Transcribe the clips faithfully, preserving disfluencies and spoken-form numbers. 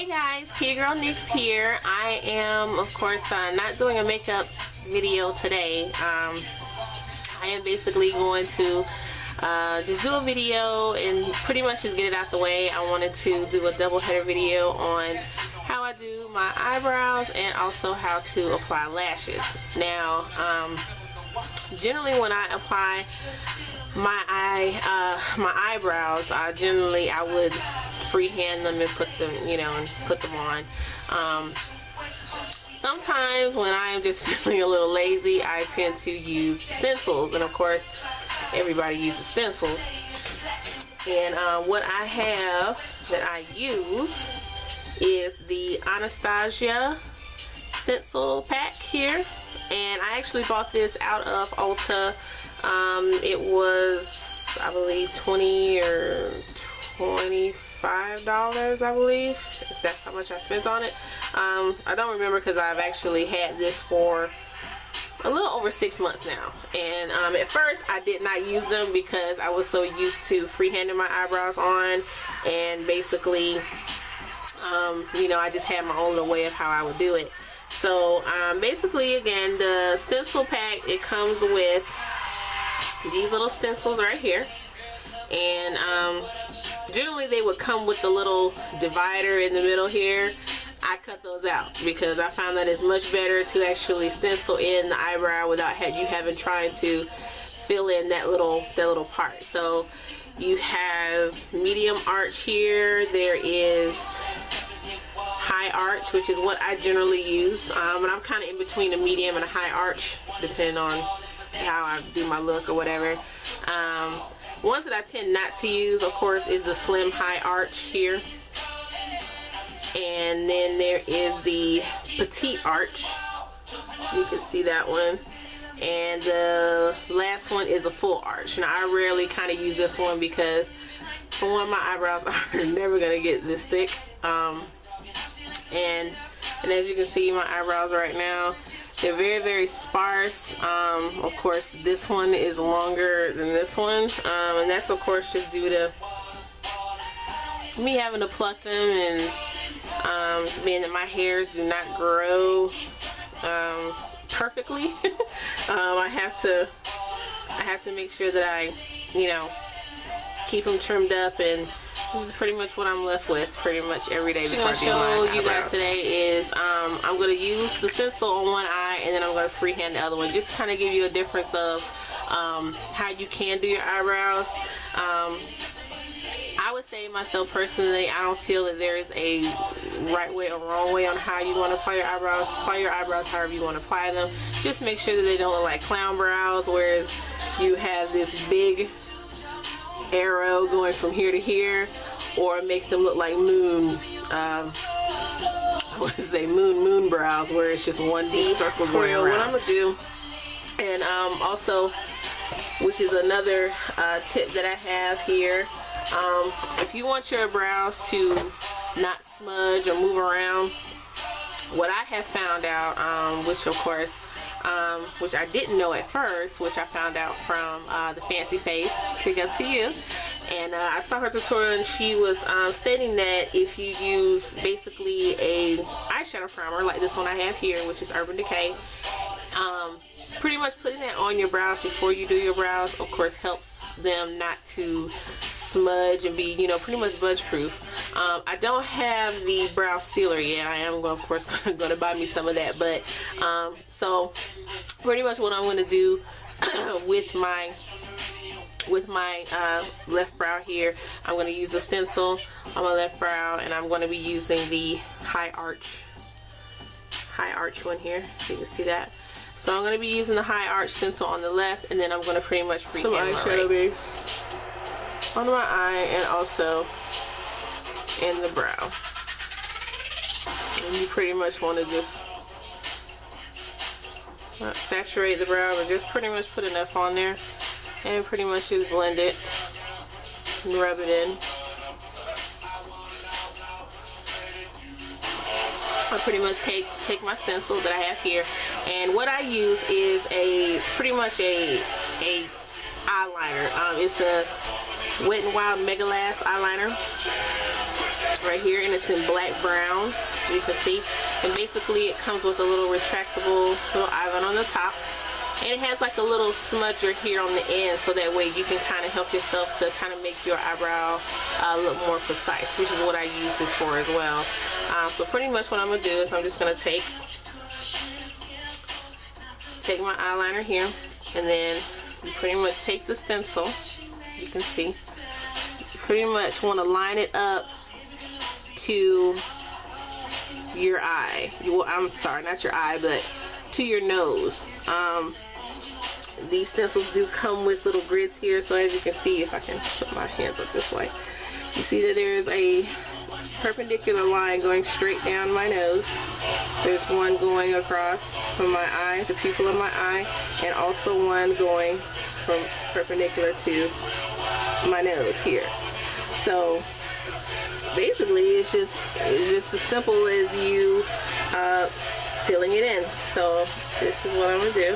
guys, Kitty Girl Nix here. I am, of course, uh, not doing a makeup video today. Um, I am basically going to uh, just do a video and pretty much just get it out the way. I wanted to do a double header video on how I do my eyebrows and also how to apply lashes. Now, um, generally when I apply my eye, uh, my eyebrows, I generally I would freehand them and put them, you know, and put them on. Um, sometimes when I'm just feeling a little lazy, I tend to use stencils, and of course, everybody uses stencils. And uh, what I have that I use is the Anastasia stencil pack here, and I actually bought this out of Ulta. Um, it was, I believe, twenty or twenty-five dollars, I believe, if that's how much I spent on it. Um, I don't remember because I've actually had this for a little over six months now. And um, at first I did not use them because I was so used to freehanding my eyebrows on, and basically, um, you know, I just had my own little way of how I would do it. So um, basically, again, the stencil pack, it comes with these little stencils right here. And um, generally they would come with the little divider in the middle here. I cut those out because I found that it's much better to actually stencil in the eyebrow without ha you having trying to fill in that little that little part. So you have medium arch here. There is high arch, which is what I generally use. Um, and I'm kind of in between a medium and a high arch, depending on how I do my look or whatever. Um, Ones that I tend not to use, of course, is the slim high arch here. And then there is the petite arch. You can see that one. And the last one is a full arch. Now, I rarely kind of use this one because, for one, my eyebrows are never going to get this thick. Um, and, and as you can see, my eyebrows right now, they're very, very sparse. Um, of course, this one is longer than this one. Um, and that's, of course, just due to me having to pluck them and um, being that my hairs do not grow um, perfectly. um, I have to, I have to make sure that I, you know, keep them trimmed up, and this is pretty much what I'm left with pretty much every day before I do my eyebrows. What I'm going to show you guys today is um, I'm going to use the stencil on one eye, and then I'm going to freehand the other one, just to kind of give you a difference of um, how you can do your eyebrows. Um, I would say myself personally, I don't feel that there is a right way or wrong way on how you want to apply your eyebrows. Apply your eyebrows however you want to apply them. Just make sure that they don't look like clown brows, whereas you have this big arrow going from here to here, or make them look like moon, um, what is it, moon moon brows, where it's just one big circle going around. What I'm gonna do, and um, also, which is another uh, tip that I have here, um, if you want your brows to not smudge or move around, what I have found out, um, which of course, Um, which I didn't know at first, which I found out from uh, the Fancy Face, big up to you, and uh, I saw her tutorial, and she was um, stating that if you use basically a eyeshadow primer like this one I have here, which is Urban Decay, um, pretty much putting that on your brows before you do your brows, of course, helps them not to smudge and be, you know, pretty much budge proof. Um, I don't have the brow sealer yet. I am, of course, going to buy me some of that, but um, so pretty much what I'm going to do with my with my uh, left brow here, I'm going to use the stencil on my left brow, and I'm going to be using the high arch high arch one here, so you can see that. So I'm going to be using the high arch stencil on the left, and then I'm going to pretty much freehand some eyeshadow base on my eye and also in the brow. And you pretty much want to just not saturate the brow, but just pretty much put enough on there, and pretty much just blend it and rub it in. I pretty much take take my stencil that I have here, and what I use is a pretty much a a eyeliner. Um, it's a Wet n Wild Mega Lash eyeliner. right here, and it's in black brown, as you can see. And basically it comes with a little retractable little eyeliner on the top, and it has like a little smudger here on the end, so that way you can kind of help yourself to kind of make your eyebrow uh, look more precise, which is what I use this for as well. Uh, so pretty much what I'm gonna do is I'm just gonna take take my eyeliner here, and then you pretty much take the stencil. You can see you pretty much want to line it up to your eye. You, I'm sorry, not your eye, but to your nose. Um, these stencils do come with little grids here, so as you can see, if I can put my hands up this way, you see that there's a perpendicular line going straight down my nose. There's one going across from my eye, the pupil of my eye, and also one going from perpendicular to my nose here. So basically it's just it's just as simple as you uh, filling it in. So this is what I'm gonna do.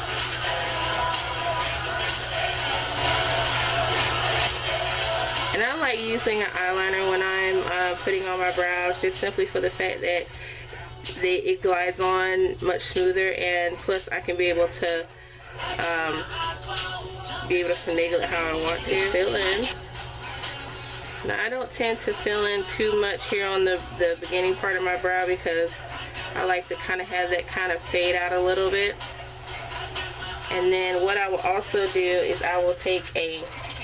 And I like using an eyeliner when I'm uh, putting on my brows, just simply for the fact that they, it glides on much smoother, and plus I can be able to um, be able to finagle it how I want to. Fill in. Now I don't tend to fill in too much here on the, the beginning part of my brow, because I like to kind of have that kind of fade out a little bit. And then what I will also do is I will take a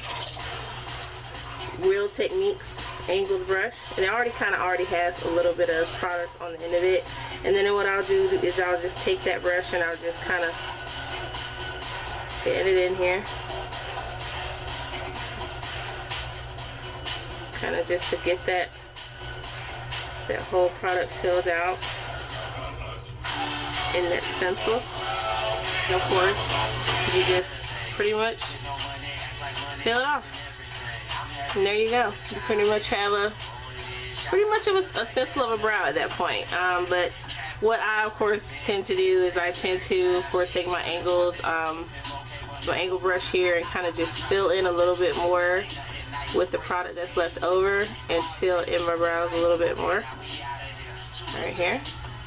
Real Techniques angled brush, and it already kind of already has a little bit of product on the end of it. And then what I'll do is I'll just take that brush and I'll just kind of fit it in here, kind of just to get that that whole product filled out in that stencil. And of course, you just pretty much fill it off. And there you go. You pretty much have a pretty much of a, a stencil of a brow at that point. Um, but what I of course tend to do is I tend to of course take my angles, um, my angle brush here, and kind of just fill in a little bit more with the product that's left over, and fill in my brows a little bit more right here.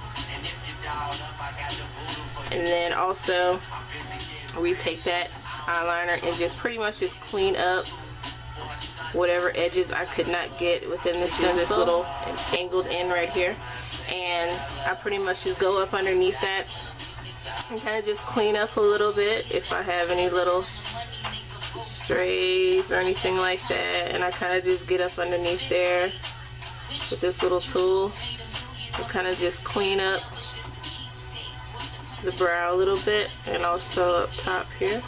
And then also retake that eyeliner and just pretty much just clean up whatever edges I could not get within this, this little angled in right here. And I pretty much just go up underneath that and kind of just clean up a little bit if I have any little strays or anything like that. And I kind of just get up underneath there with this little tool and kind of just clean up the brow a little bit, and also up top here.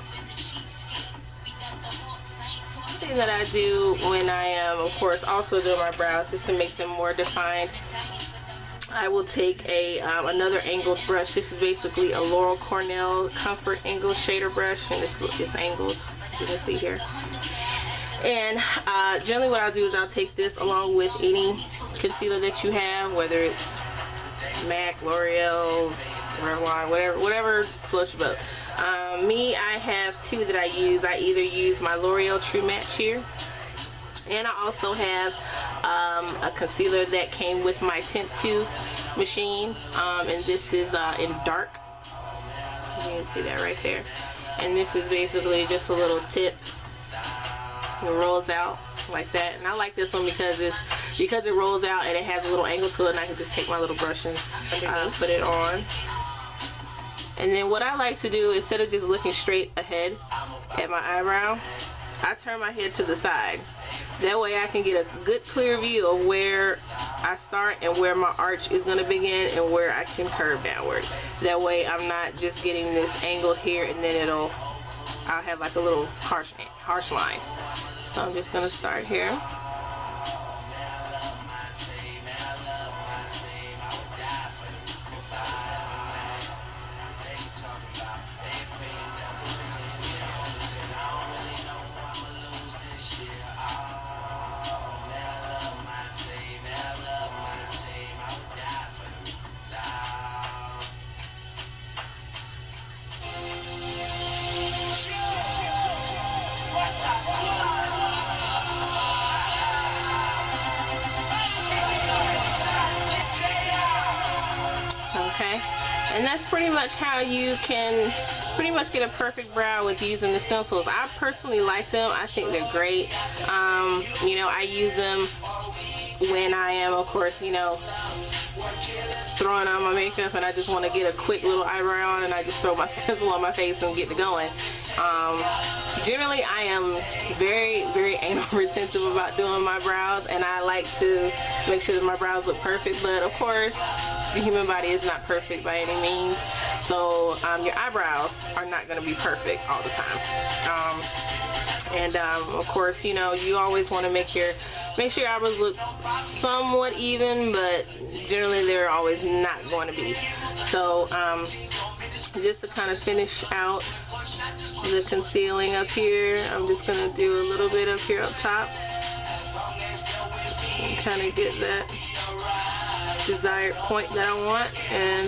Thing that I do when I am of course also doing my brows, just to make them more defined, I will take a um, another angled brush. This is basically a Laurel Cornell Comfort Angle Shader brush, and it's, it's angled, you can see here. And uh, generally what I'll do is I'll take this along with any concealer that you have, whether it's MAC, L'Oreal, Revlon, whatever, whatever floats your boat. Um, me, I have two that I use. I either use my L'Oreal True Match here, and I also have um, a concealer that came with my Tint two machine, um, and this is uh, in dark. You can see that right there. And this is basically just a little tip. It rolls out like that, and I like this one because it's because it rolls out and it has a little angle to it, and I can just take my little brush and uh, put it on. And then what I like to do, instead of just looking straight ahead at my eyebrow, I turn my head to the side. That way I can get a good clear view of where I start and where my arch is going to begin and where I can curve downward. That way I'm not just getting this angled here and then it'll, I'll have like a little harsh, harsh line. So I'm just going to start here. And that's pretty much how you can pretty much get a perfect brow with using the stencils. I personally like them. I think they're great. Um, you know, I use them when I am, of course, you know, throwing on my makeup and I just want to get a quick little eyebrow on, and I just throw my stencil on my face and get to going. Um, generally, I am very, very anal retentive about doing my brows, and I like to make sure that my brows look perfect. But of course, the human body is not perfect by any means, so um, your eyebrows are not going to be perfect all the time. Um, and um, of course, you know, you always want to make your make sure your eyebrows look somewhat even, but generally they're always not going to be. So um, just to kind of finish out the concealing up here, I'm just going to do a little bit up here up top and kind of get that desired point that I want, and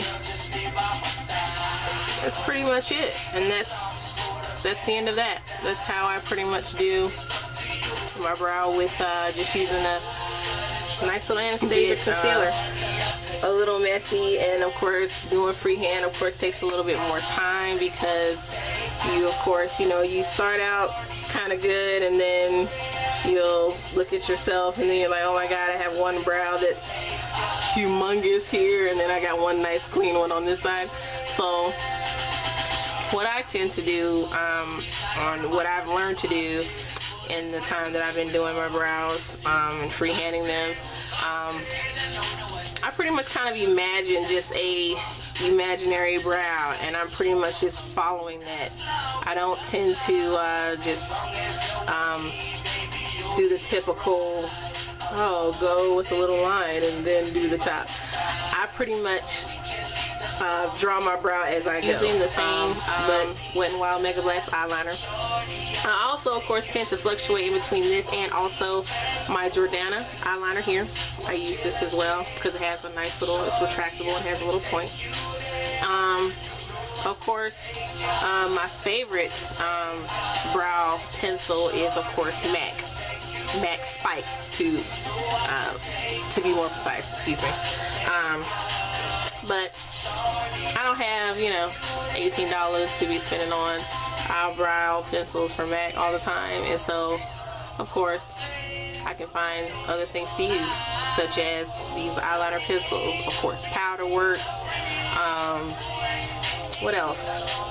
that's pretty much it. And that's that's the end of that. That's how I pretty much do my brow with uh, just using a nice little Anastasia concealer. Uh, a little messy, and of course doing freehand of course takes a little bit more time, because you of course, you know, you start out kind of good, and then you'll look at yourself and then you're like, oh my god, I have one brow that's humongous here, and then I got one nice clean one on this side. So what I tend to do, um, on what I've learned to do in the time that I've been doing my brows um, and freehanding them, um, I pretty much kind of imagine just a imaginary brow, and I'm pretty much just following that. I don't tend to uh, just um, do the typical, oh, go with a little line and then do the top. I pretty much uh, draw my brow as I go. Using the same um, but Wet n Wild Mega Blast eyeliner. I also, of course, tend to fluctuate in between this and also my Jordana eyeliner here. I use this as well because it has a nice little, it's retractable and has a little point. Um, of course, um, my favorite um, brow pencil is, of course, MAC. MAC Spike, to uh, to be more precise, excuse me. Um, but I don't have, you know, eighteen dollars to be spending on eyebrow pencils from MAC all the time, and so of course I can find other things to use, such as these eyeliner pencils, of course powder works, um, what else?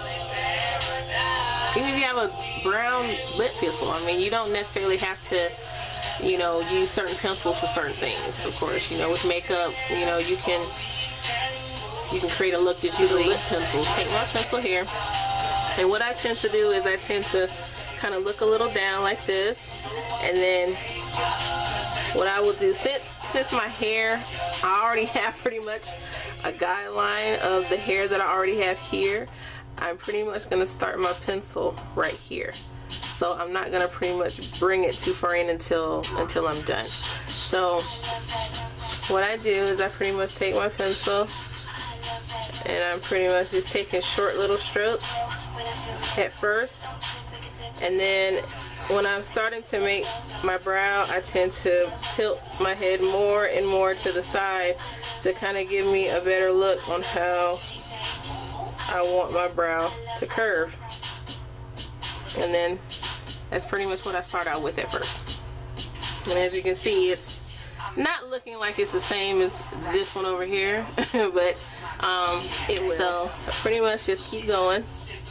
Even if you have a brown lip pencil, I mean, you don't necessarily have to, you know, use certain pencils for certain things. Of course, you know, with makeup, you know, you can you can create a look just using lip pencils. Take my pencil here, and what I tend to do is I tend to kind of look a little down like this, and then what I will do, since since my hair, I already have pretty much a guideline of the hair that I already have here, I'm pretty much going to start my pencil right here. So I'm not going to pretty much bring it too far in until until I'm done. So what I do is I pretty much take my pencil and I'm pretty much just taking short little strokes at first, and then when I'm starting to make my brow, I tend to tilt my head more and more to the side to kind of give me a better look on how I want my brow to curve. And then that's pretty much what I start out with at first. And as you can see, it's not looking like it's the same as this one over here, but um, it will. So I pretty much just keep going.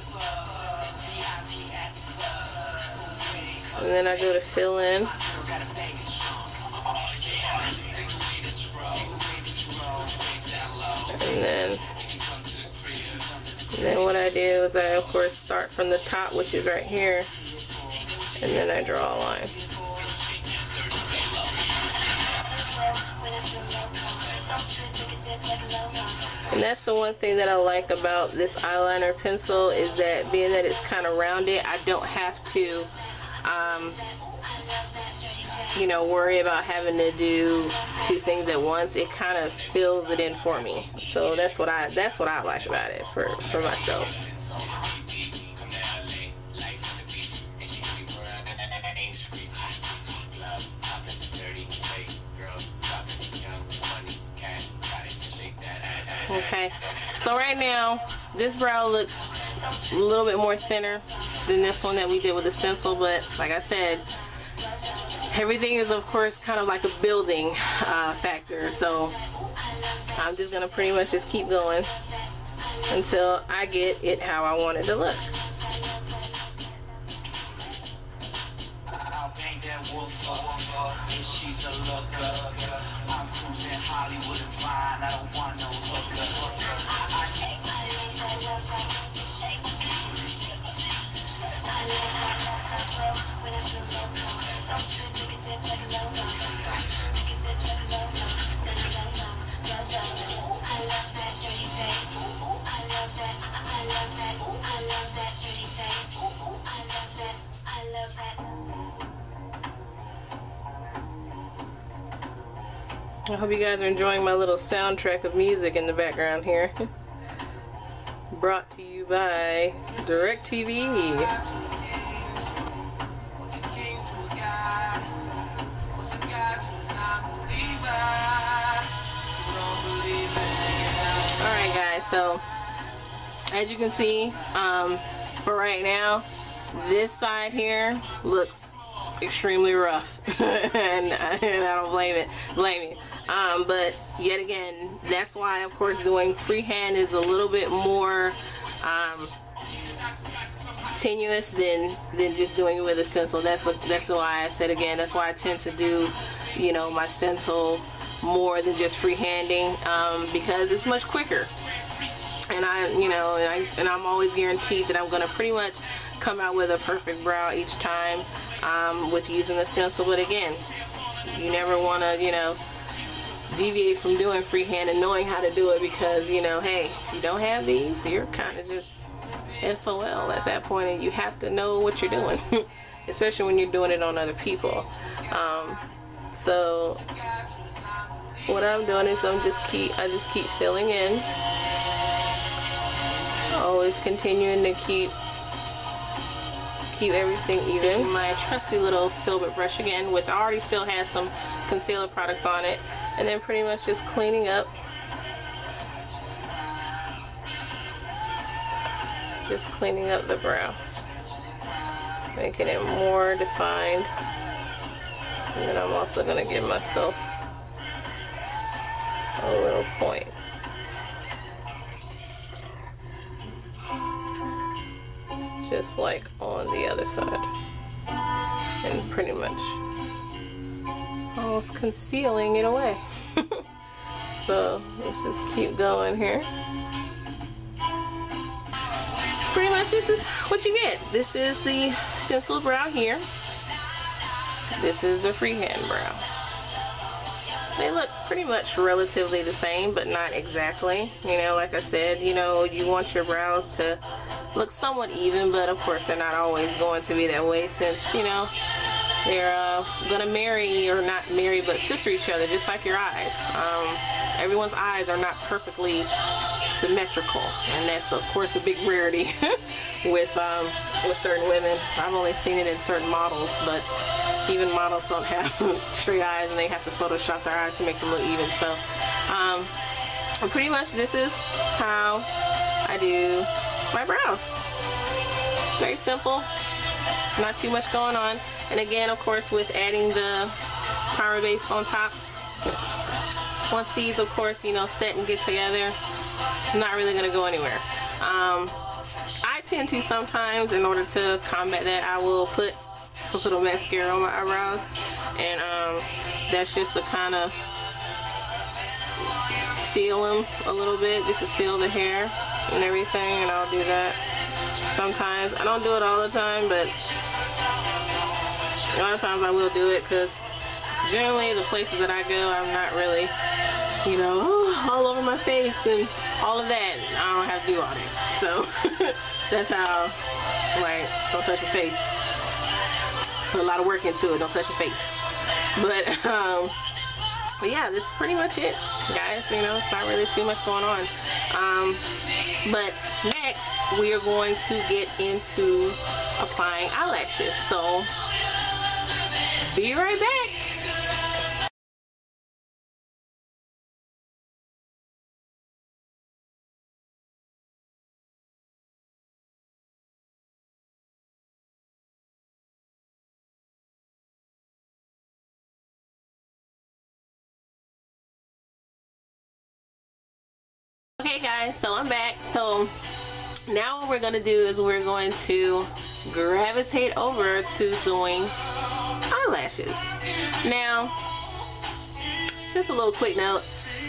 And then I go to fill in. And then, and then what I do is I of course start from the top, which is right here, and then I draw a line. And that's the one thing that I like about this eyeliner pencil, is that being that it's kind of rounded, I don't have to um, you know, worry about having to do two things at once. It kind of fills it in for me. So that's what I that's what I like about it for, for myself. Okay, So right now, this brow looks a little bit more thinner than this one that we did with the stencil, but like I said, everything is of course kind of like a building uh, factor. So I'm just gonna pretty much just keep going until I get it how I want it to look. I hope you guys are enjoying my little soundtrack of music in the background here. Brought to you by DirecTV. Alright guys, so as you can see, um, for right now, this side here looks extremely rough. and, and I don't blame it, blame me. Um, but yet again, that's why of course doing freehand is a little bit more um, tenuous than than just doing it with a stencil. That's a, that's why I said again, that's why I tend to do, you know, my stencil more than just freehanding, um, because it's much quicker. And I, you know, and, I, and I'm always guaranteed that I'm going to pretty much come out with a perfect brow each time um, with using the stencil. But again, you never want to, you know, deviate from doing freehand and knowing how to do it, because, you know, hey, if you don't have these, you're kind of just S O L at that point, and you have to know what you're doing, especially when you're doing it on other people. Um, so what I'm doing is I'm just keep I just keep filling in, always continuing to keep keep everything even. My trusty little filbert brush again, with I already still has some concealer products on it, and then pretty much just cleaning up, just cleaning up the brow, making it more defined. And then I'm also going to give myself a little point. Just like on the other side. And pretty much almost concealing it away. So let's just keep going here. Pretty much this is what you get. This is the stenciled brow here. This is the freehand brow. They look pretty much relatively the same, but not exactly. You know, like I said, you know, you want your brows to look somewhat even, but of course they're not always going to be that way, since, you know, they're uh, gonna marry, or not marry, but sister each other, just like your eyes. Um, everyone's eyes are not perfectly symmetrical, and that's of course a big rarity with um, with certain women. I've only seen it in certain models, but even models don't have straight eyes, and they have to Photoshop their eyes to make them look even. So um, pretty much this is how I do my brows. Very simple, not too much going on. And again, of course, with adding the primer base on top, once these, of course, you know, set and get together, not really going to go anywhere. Um, I tend to sometimes, in order to combat that, I will put a little mascara on my eyebrows, and um, that's just to kind of seal them a little bit, just to seal the hair and everything, and I'll do that sometimes. I don't do it all the time, but a lot of times I will do it, because generally the places that I go, I'm not really, you know, oh, all over my face and all of that. I don't have to do all that. So that's how, like, don't touch your face. Put a lot of work into it. Don't touch your face. But um, but yeah, this is pretty much it, guys. You know, it's not really too much going on. Um, but next we are going to get into applying eyelashes. So be right back. guys, so I'm back. So now what we're going to do is we're going to gravitate over to doing eyelashes. Now, just a little quick note,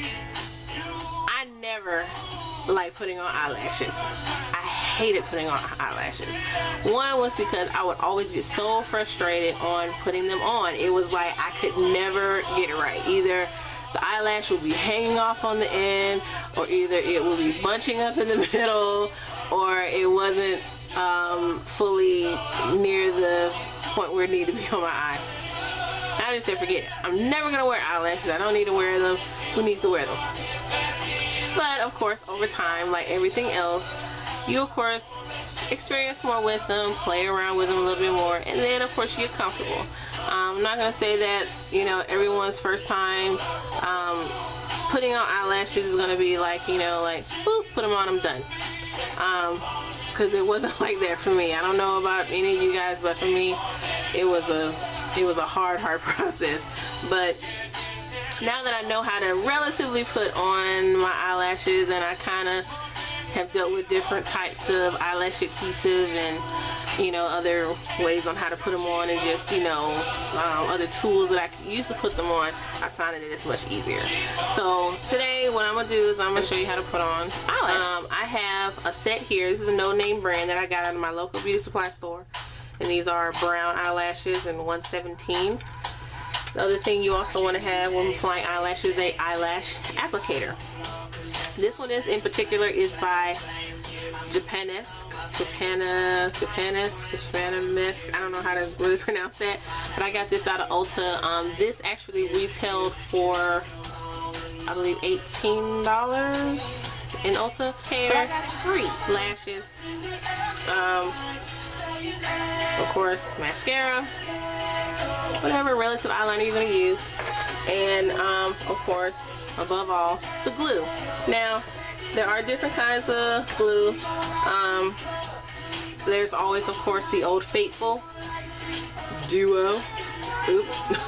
I never like putting on eyelashes. I hated putting on eyelashes. One was because I would always get so frustrated on putting them on. It was like I could never get it right. Either the eyelash would be hanging off on the end, or either it would be bunching up in the middle, or it wasn't um, fully near the point where it needed to be on my eye. I just said forget it. I'm never gonna wear eyelashes. I don't need to wear them. Who needs to wear them? But of course, over time, like everything else, you of course experience more with them, play around with them a little bit more, and then of course you get comfortable. Um, I'm not gonna say that, you know, everyone's first time um, putting on eyelashes is gonna be like, you know, like boop, put them on, I'm done. Um, Cause it wasn't like that for me. I don't know about any of you guys, but for me, it was a it was a hard, hard process. But now that I know how to relatively put on my eyelashes, and I kind of have dealt with different types of eyelash adhesive and, you know, other ways on how to put them on, and just, you know, um, other tools that I could use to put them on, I find that it's much easier. So today what I'm gonna do is I'm gonna show you how to put on eyelash. Um, I have a set here. This is a no-name brand that I got out of my local beauty supply store, and these are brown eyelashes in one seventeen. The other thing you also want to have when applying eyelashes is a eyelash applicator. This one is in particular is by Japanesque, Japana, Japanesque, Japanesque. I don't know how to really pronounce that, but I got this out of Ulta. Um, this actually retailed for, I believe, eighteen dollars in Ulta. Hair, free lashes, um, of course, mascara, whatever relative eyeliner you're going to use, and um, of course, above all, the glue. Now, there are different kinds of glue. Um, there's always, of course, the Old Faithful Duo, oop,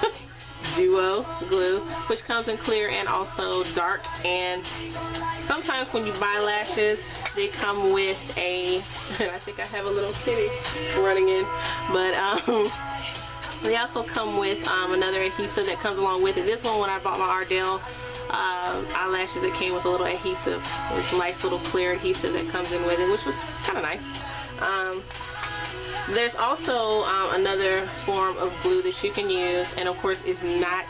Duo glue, which comes in clear and also dark. And sometimes when you buy lashes, they come with a, and I think I have a little kitty running in, but um, they also come with um, another adhesive that comes along with it. This one, when I bought my Ardell uh, eyelashes, it came with a little adhesive, this nice little clear adhesive that comes in with it, which was kind of nice. Um, there's also um, another form of glue that you can use, and of course it's not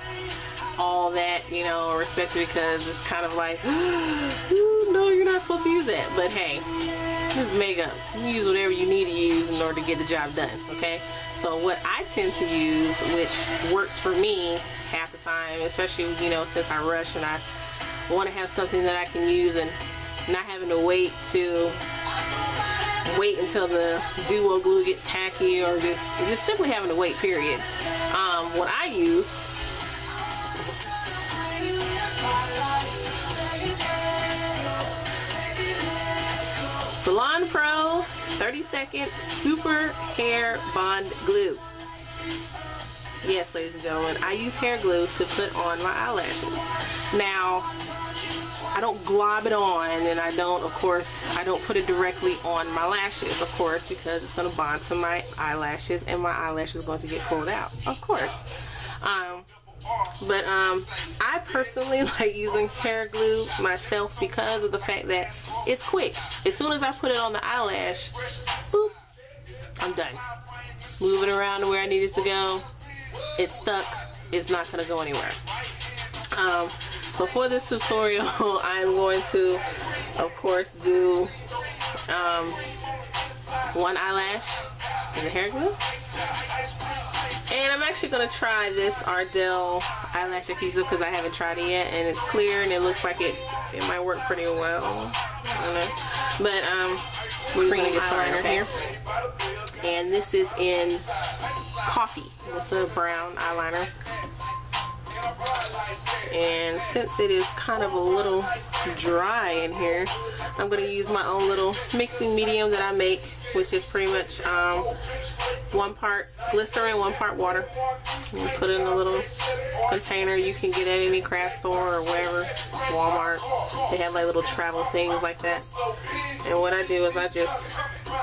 all that, you know, respected, because it's kind of like, no, you're not supposed to use that. But hey, this is makeup. You use whatever you need to use in order to get the job done, okay? So what I tend to use, which works for me half the time, especially, you know, since I rush and I want to have something that I can use and not having to wait to wait until the duo glue gets tacky, or just just simply having to wait, period. Um, what I use Salon Pro thirty second Super Hair Bond Glue. Yes, ladies and gentlemen, I use hair glue to put on my eyelashes. Now, I don't glob it on, and I don't, of course, I don't put it directly on my lashes, of course, because it's going to bond to my eyelashes, and my eyelash is going to get pulled out, of course. Um, but um, I personally like using hair glue myself because of the fact that it's quick. As soon as I put it on the eyelash, boop, I'm done. Move it around to where I need it to go. It's stuck. It's not going to go anywhere. Um, so for this tutorial, I'm going to, of course, do um, one eyelash in the hair glue. And I'm actually going to try this Ardell eyelash adhesive because I haven't tried it yet, and it's clear and it looks like it it might work pretty well. I don't know. But um, we're going to get started here. And this is in Coffee. It's a brown eyeliner. And since it is kind of a little dry in here, I'm going to use my own little mixing medium that I make, which is pretty much um, one part glycerin, one part water. You put it in a little container you can get at any craft store or wherever, Walmart. They have like little travel things like that. And what I do is I just,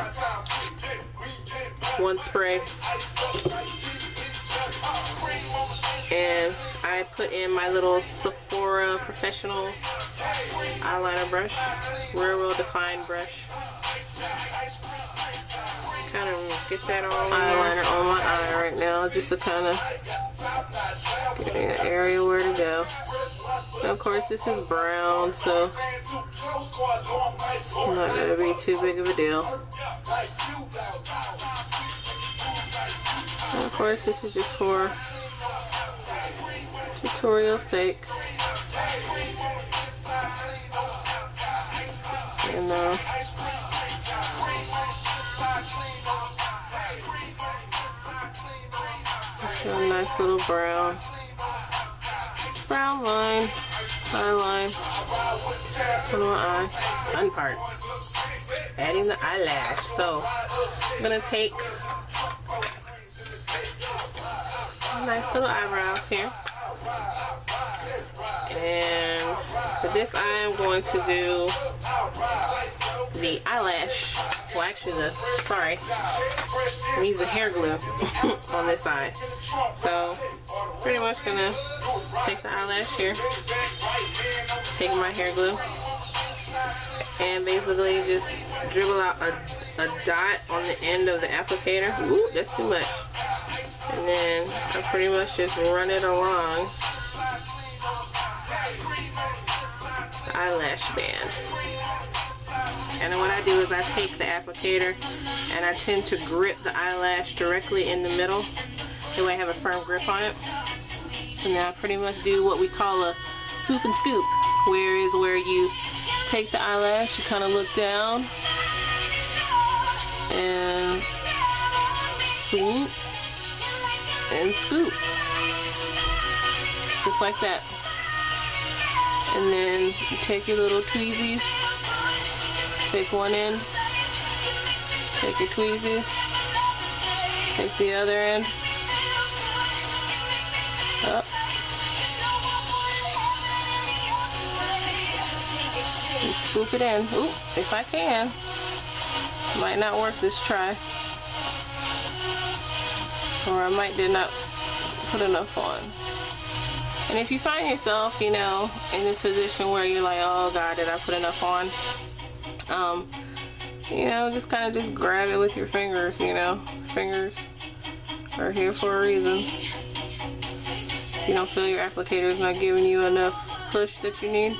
one spray, and I put in my little Sephora professional eyeliner brush, real well defined brush. Kind of get that all eyeliner on my eye right now, just to kind of get an area where to go. And of course, this is brown, so it's not gonna be too big of a deal. And of course, this is just for tutorial's sake. And uh, a nice little brown, brown line, eye line on my eye. Fun part, adding the eyelash. So I'm gonna take nice little eyebrows here. And for this, I am going to do the eyelash. Well, actually, the sorry, I'm using hair glue on this side. So, pretty much gonna take the eyelash here, take my hair glue, and basically just dribble out a, a dot on the end of the applicator. Ooh, that's too much. And then I pretty much just run it along the eyelash band. And then what I do is I take the applicator and I tend to grip the eyelash directly in the middle. That way I have a firm grip on it. And then I pretty much do what we call a swoop and scoop, where is where you take the eyelash, you kind of look down and swoop and scoop, just like that. And then you take your little tweezies, take one end, take your tweezies, take the other end, up, and scoop it in. Ooh, if I can. Might not work this try, or I might did not put enough on. And if you find yourself, you know, in this position where you're like, oh God, did I put enough on? Um, you know, just kind of just grab it with your fingers, you know. Fingers are here for a reason. If you don't feel your applicator is not giving you enough push that you need,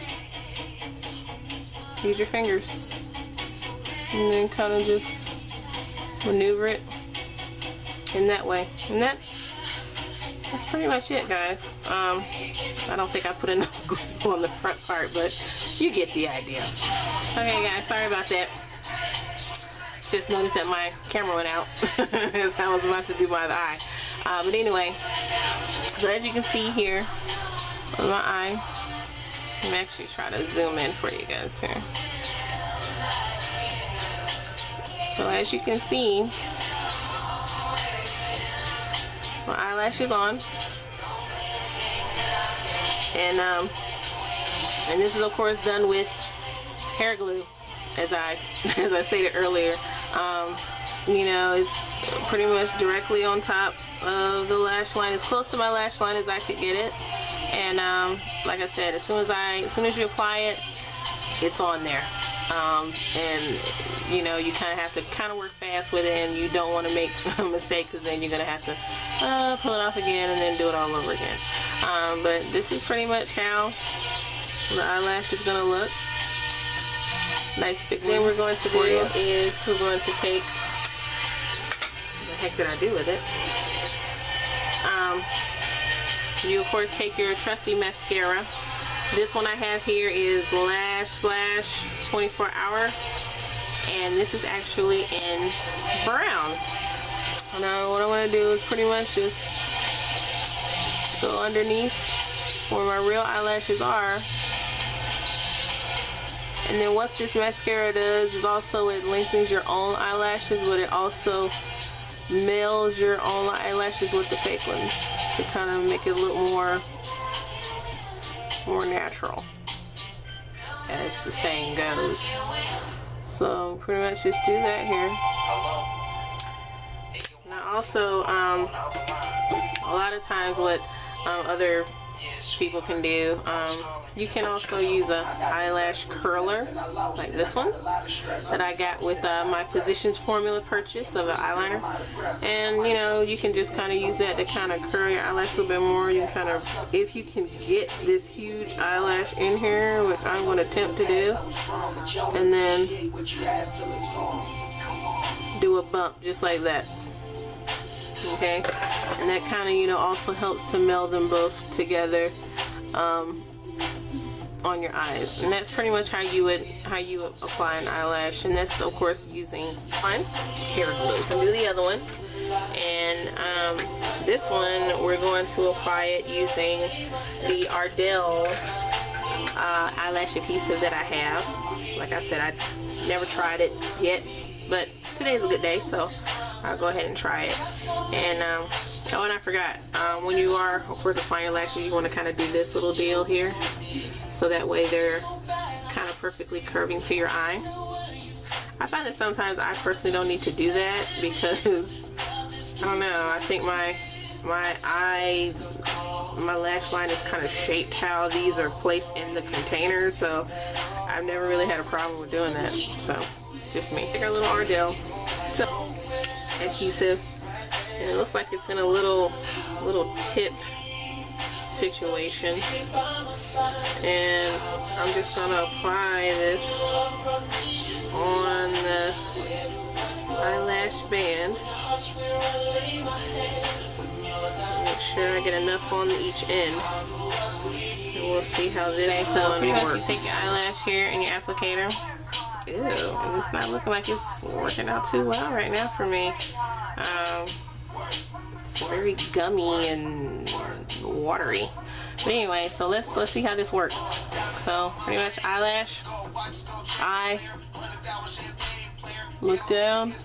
use your fingers. And then kind of just maneuver it in that way. And that's That's pretty much it, guys. Um, I don't think I put enough glue on the front part, but you get the idea. Okay, guys, sorry about that. Just noticed that my camera went out as I was about to do my eye. Uh, but anyway, so as you can see here on my eye, I'm actually trying to zoom in for you guys here. So as you can see, my eyelashes on, and um, and this is of course done with hair glue, as I as I stated earlier. Um, you know, it's pretty much directly on top of the lash line, as close to my lash line as I could get it. And um, like I said, as soon as I, as soon as you apply it, it's on there. Um, and you know, you kind of have to kind of work fast with it, and you don't want to make a mistake, because then you're gonna have to uh, pull it off again and then do it all over again. Um, but this is pretty much how the eyelash is gonna look. Nice big one. Then we're going to do is we're going to take, what the heck did I do with it? Um, you of course take your trusty mascara. This one I have here is Lash Splash twenty-four hour, and this is actually in brown. Now what I want to do is pretty much just go underneath where my real eyelashes are. And then what this mascara does is also it lengthens your own eyelashes, but it also melds your own eyelashes with the fake ones to kind of make it look more more natural, as the saying goes. So pretty much just do that here. Now also, um, a lot of times what um, other people can do, um, you can also use a eyelash curler like this one that I got with uh, my Physicians Formula purchase of an eyeliner. And you know, you can just kind of use that to kind of curl your eyelash a little bit more. You kind of, if you can get this huge eyelash in here, which I'm going to attempt to do, and then do a bump just like that. Okay, and that kind of, you know, also helps to meld them both together um, on your eyes. And that's pretty much how you would how you would apply an eyelash. And that's of course using one hair glue. I'll do the other one, and um, this one we're going to apply it using the Ardell uh, eyelash adhesive that I have. Like I said, I never tried it yet, but today's a good day, so I'll go ahead and try it. And um, oh, and I forgot, um, when you are, of course, applying your lashes, you want to kind of do this little deal here, so that way they're kind of perfectly curving to your eye. I find that sometimes I personally don't need to do that because I don't know. I think my my eye, my lash line is kind of shaped how these are placed in the container, so I've never really had a problem with doing that. So just me. Take our little Ardell. So. Adhesive, and it looks like it's in a little little tip situation, and I'm just gonna apply this on the eyelash band. Make sure I get enough on each end, and we'll see how this okay, so one pretty works. Much you take your eyelash here and your applicator. Ew, and it's not looking like it's working out too well right now for me. Um, it's very gummy and watery. But anyway, so let's let's see how this works. So pretty much eyelash, eye, look down,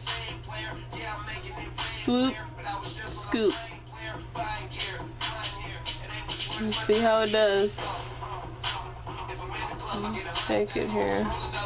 swoop, scoop. Let's see how it does. Let's take it here.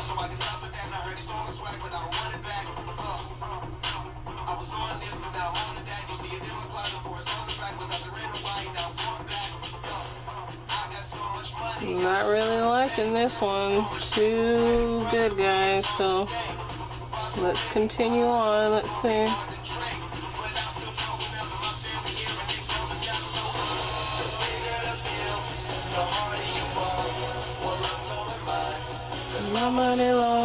Not really liking this one too good, guys, so let's continue on. Let's see. My money low.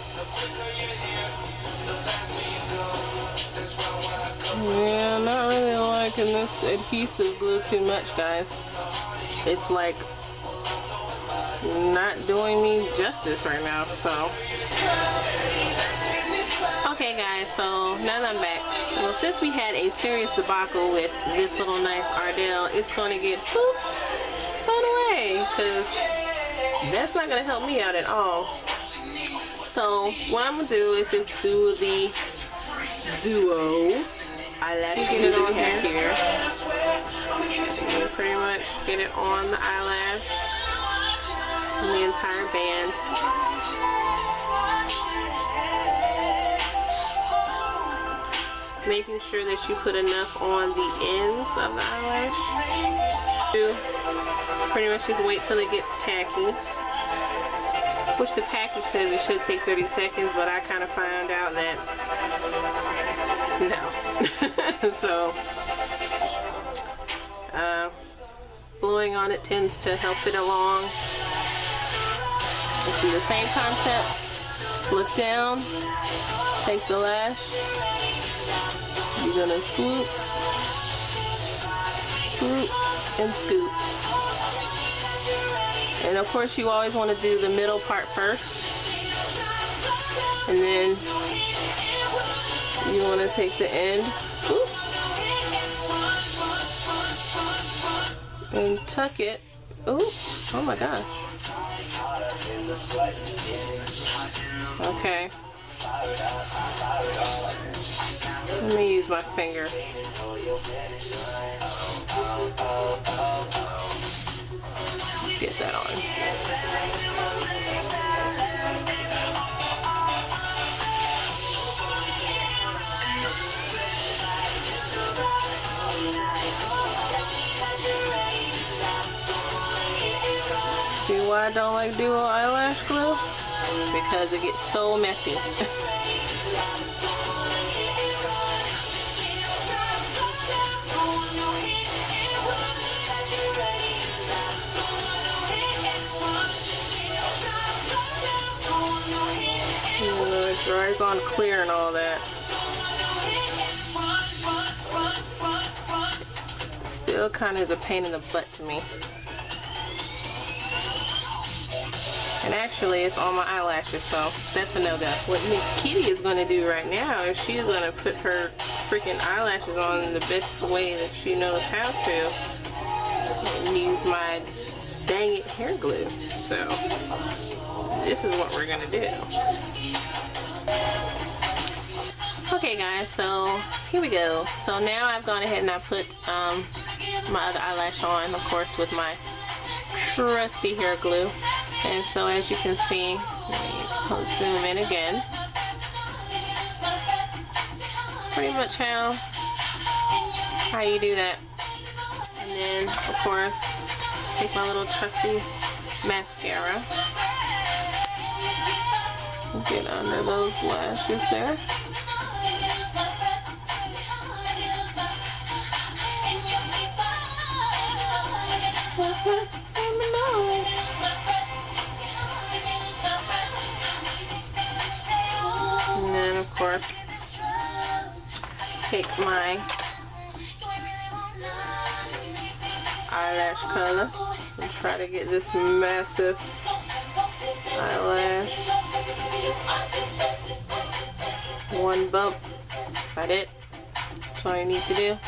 Yeah, not really liking this adhesive glue too much, guys. It's like not doing me justice right now, so. Okay guys, so now that I'm back, well, since we had a serious debacle with this little nice Ardell, it's going to get whoop, thrown away, because that's not going to help me out at all. So what I'm going to do is just do the Duo eyelash. Get it on here. here. Pretty much get it on the eyelash. The entire band. Making sure that you put enough on the ends of the eyelash. Pretty much just wait till it gets tacky. Which the package says it should take thirty seconds, but I kind of found out that no. So uh, blowing on it tends to help it along. Let's do the same concept. Look down, take the lash, you're gonna swoop, swoop, and scoop. And of course you always want to do the middle part first, and then you want to take the end, swoop, tuck it. Ooh, oh my gosh. Okay. Let me use my finger. Let's get that on. See why I don't like duo eyelash glue? Because it gets so messy. Even though it dries on clear and all that, it still kind of is a pain in the butt to me. And actually, it's on my eyelashes, so that's a no-go. What Miss Kitty is going to do right now is she's going to put her freaking eyelashes on the best way that she knows how to, and use my dang it hair glue. So this is what we're going to do. Okay guys, so here we go. So now I've gone ahead and I put um, my other eyelash on, of course, with my trusty hair glue. And so as you can see, let me zoom in again. It's pretty much how, how you do that. And then, of course, take my little trusty mascara. Get under those lashes there. And then, of course, take my eyelash color and try to get this massive eyelash. One bump. That's about it. That's all you need to do.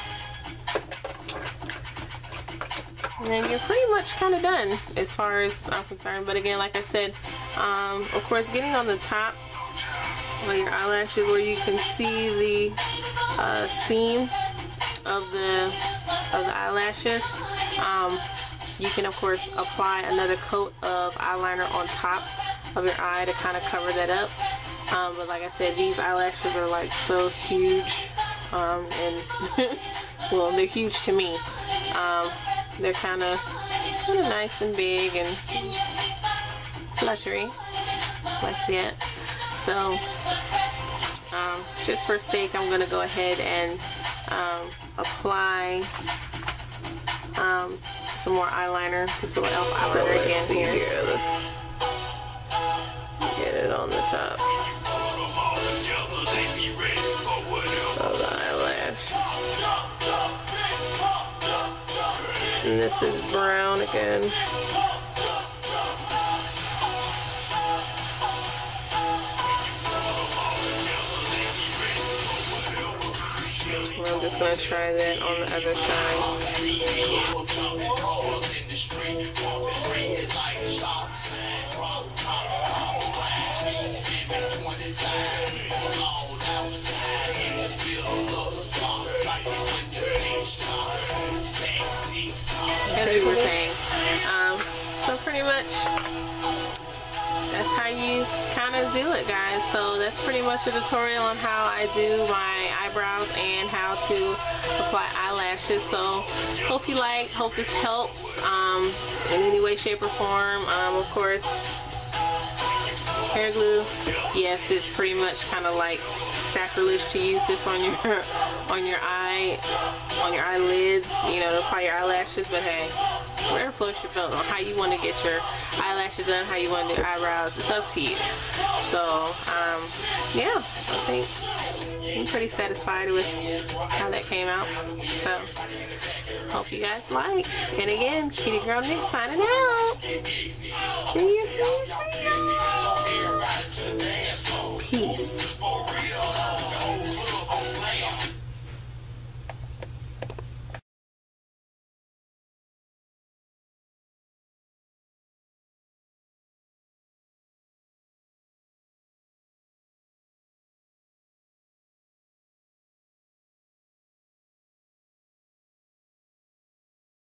And then you're pretty much kind of done as far as I'm concerned. But again, like I said, um, of course, getting on the top of your eyelashes where you can see the uh, seam of the of the eyelashes, um, you can of course apply another coat of eyeliner on top of your eye to kind of cover that up. Um, but like I said, these eyelashes are like so huge, um, and well, they're huge to me. Um, they're kind of kind of nice and big and fluttery like that. So um, just for sake, I'm going to go ahead and um, apply um, some more eyeliner, just a little elf eyeliner so again here. here. Let's get it on the top of the eyelash. And this is brown again. I'm just going to try that on the other side. As you were saying, um, so pretty much that's how you kind of do it, guys. So that's pretty much a tutorial on how I do my eyebrows and how to apply eyelashes. So hope you like, hope this helps um, in any way, shape, or form. Um, of course, hair glue, yes, it's pretty much kind of like sacrilege to use this on your on your eye on your eyelids, you know, to apply your eyelashes. But hey, whatever floats your boat on how you want to get your eyelashes done, how you want to do eyebrows, it's up to you. So um, yeah, I think I'm pretty satisfied with how that came out. So hope you guys like. And again, Kitty Girl Nick signing out. See you. See you. See you.